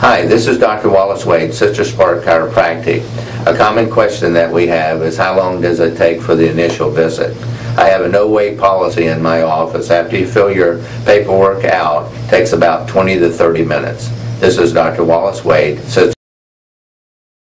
Hi, this is Dr. Wallace Wade, Sister Spark Chiropractic. A common question that we have is how long does it take for the initial visit? I have a no-wait policy in my office. After you fill your paperwork out, it takes about 20 to 30 minutes. This is Dr. Wallace Wade, Sister